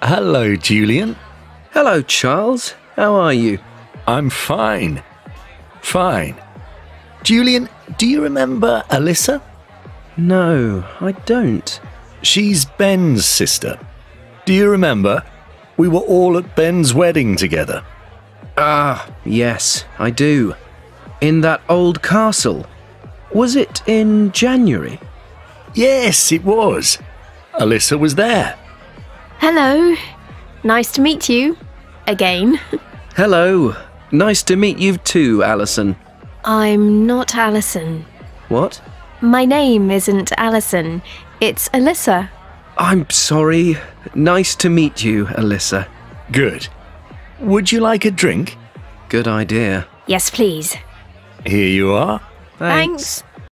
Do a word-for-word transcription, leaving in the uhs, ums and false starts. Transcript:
Hello, Julian. Hello, Charles. How are you? I'm fine. Fine. Julian, do you remember Alyssa? No, I don't. She's Ben's sister. Do you remember? We were all at Ben's wedding together. Ah, yes, I do. In that old castle. Was it in January? Yes, it was. Alyssa was there. Hello. Nice to meet you. Again. Hello. Nice to meet you too, Alison. I'm not Alison. What? My name isn't Alison. It's Alyssa. I'm sorry. Nice to meet you, Alyssa. Good. Would you like a drink? Good idea. Yes, please. Here you are. Thanks.